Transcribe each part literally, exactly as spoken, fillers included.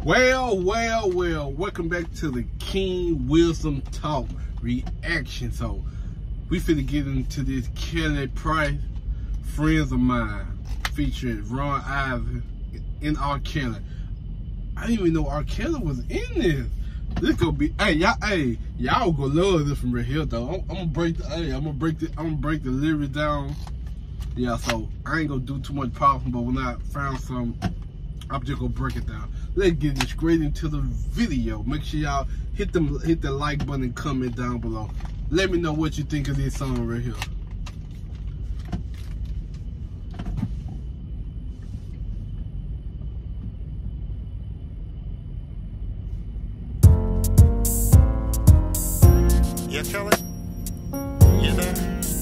Well, well, well, welcome back to the King Wisdom Talk reaction. So, we finna get into this Kelly Price, Friends of Mine, featuring Ron Isley and R. Kelly. I didn't even know R. Kelly was in this. This gonna be, hey, y'all, hey, y'all gonna love this from right here, though. I'm, I'm gonna break the, hey, I'm gonna break the, I'm gonna break the lyrics down. Yeah, so I ain't gonna do too much popping, but when I found some, I'm just gonna break it down. Let's get this straight into the video. Make sure y'all hit them, hit the like button and comment down below. Let me know what you think of this song right here. Yeah, Kelly? You there?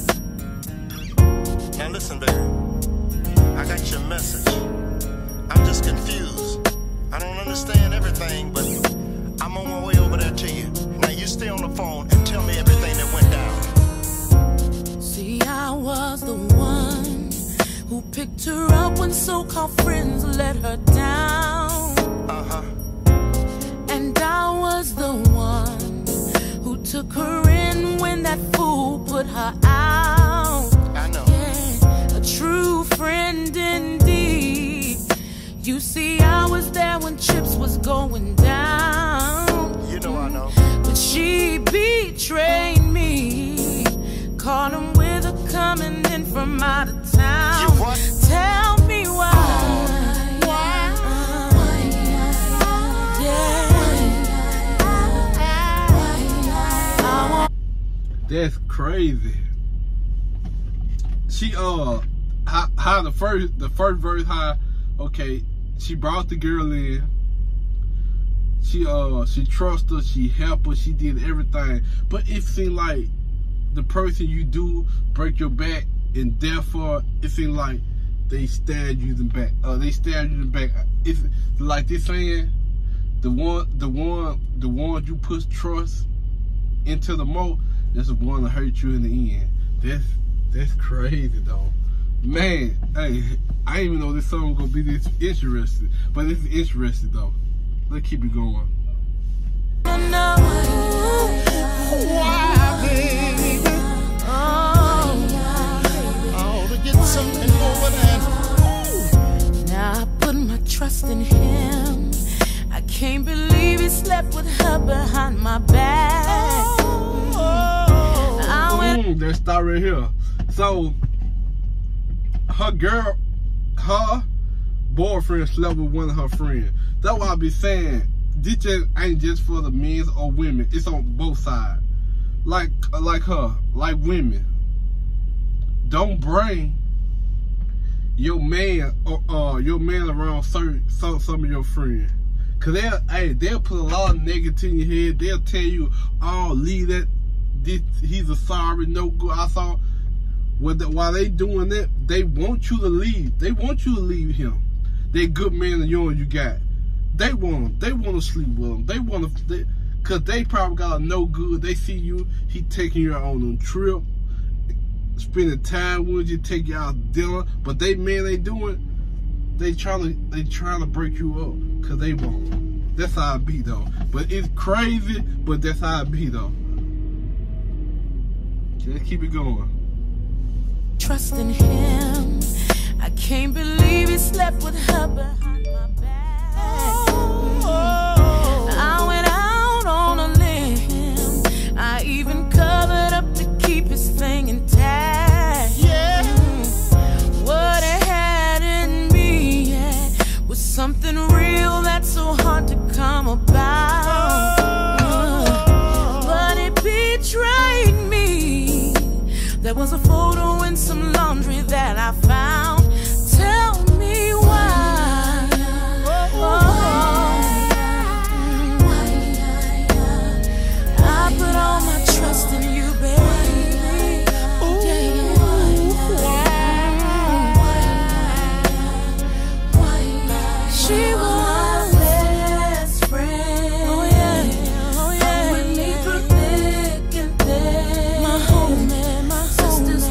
Now listen, baby. I got your message. I'm just confused. I don't understand everything, but I'm on my way over there to you. Now you stay on the phone and tell me everything that went down. See, I was the one who picked her up when so-called friends let her down. Uh-huh. And I was the one who took her in when that fool put her out. I know. Yeah, a true friend indeed. You see, I was there when chips was going down. You know I know. But she betrayed me. Caught him with her coming in from out of town. You what? Tell me why. Why? Yeah. That's crazy. She uh, how, how the first the first verse, how okay, she brought the girl in. She uh, she trusted her, she helped her, she did everything. But it seemed like the person you do break your back, and therefore it seemed like they stabbed you in the back. Uh, they stabbed you in the back. It's like they saying the one, the one, the one you put trust into the most, that's the one that hurt you in the end. That's that's crazy though. Man, hey, I didn't even know this song was gonna be this interesting, but it's interesting though. Let's keep it going. No. Why, baby? Oh, Oh, to get something over there. now I put my trust in him. I can't believe he slept with her behind my back. I went Mm, let's start right here. So, her girl, her boyfriend slept with one of her friends. That's why I be saying, this just ain't just for the men or women. It's on both sides. Like, like her, like women. Don't bring your man or uh, your man around certain some some of your friends. Cause they'll, hey, they'll put a lot of negativity in your head. They'll tell you, oh, leave that. This, he's a sorry, no good. I saw. Well, the, while they doing that, they want you to leave. They want you to leave him. They good man and you you got. They want they want to sleep with him. They want to, they, cause they probably got a no good. They see you, he taking you on a trip, spending time with you, take you out to dinner. But they man, they doing, they trying to they trying to break you up, cause they want. That's how it be though. But it's crazy, but that's how it be though. Let's keep it going. trust in him. I can't believe he slept with her behind my back. I went out on a limb. I even covered up to keep his thing intact. Yeah. What it had in me, yeah, was something real that's so hard to come about. But it betrayed me. There was a photo in some laundry that I found. Tell me why. Oh, I put all my trust in you, baby. Ooh, she was best friend. Oh yeah, oh yeah. With me through thick and thin. My homie, my sisters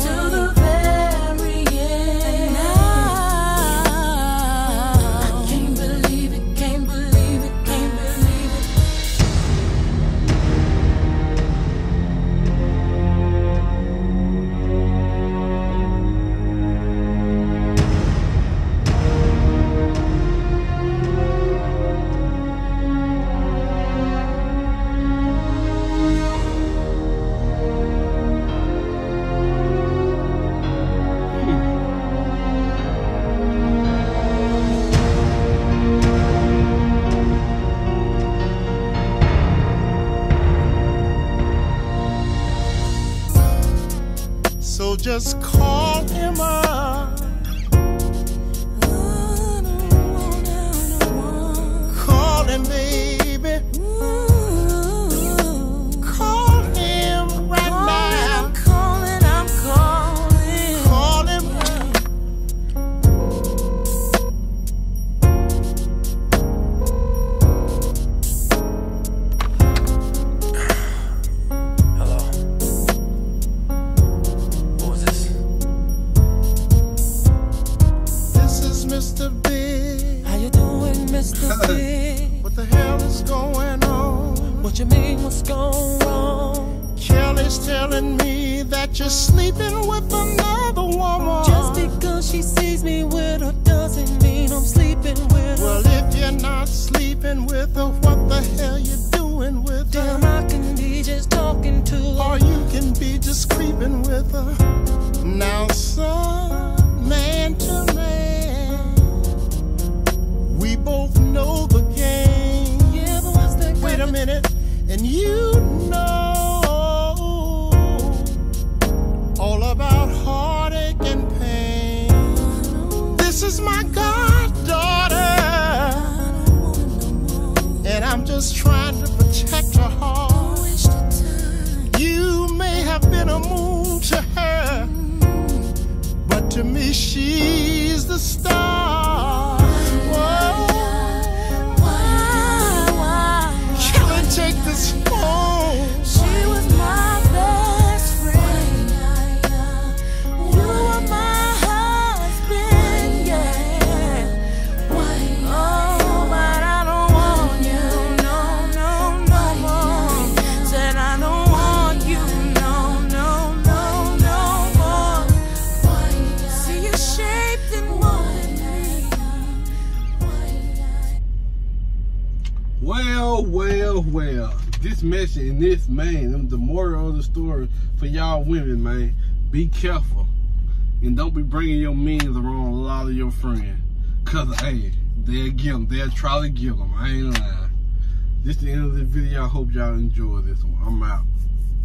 just call him up. Call him, baby. Call him right now. I'm calling, I'm calling. Call him. Hello. What was this? This is Mister Big. How you doing, Mister Big? What the hell is going on? What you mean, what's going wrong? Kelly's telling me that you're sleeping with another woman. Just because she sees me with her doesn't mean I'm sleeping with her. Well, if you're not sleeping with her, what the hell you doing with her? Damn, I can be just talking to her. Or you can be just creeping with her. Now, son, man to man, we both know the game. Yeah, but what's that? Wait a minute, and you know all about heartache and pain. This is my goddaughter, and I'm just trying to protect her heart. You may have been a moon to her, but to me she's the star. Whoa. Kelly, take this phone. She was my best friend. You were my husband, yeah. Oh, but I don't want you, no, no, no more. Said I don't want you, no, no, no, no more. See you shaped in one. Well, well, well. This message and this, man, the moral of the story for y'all women, man, be careful. And don't be bringing your men around a lot of your friends. Because, hey, they'll get them. They'll try to get them. I ain't lying. This is the end of the video. I hope y'all enjoy this one. I'm out.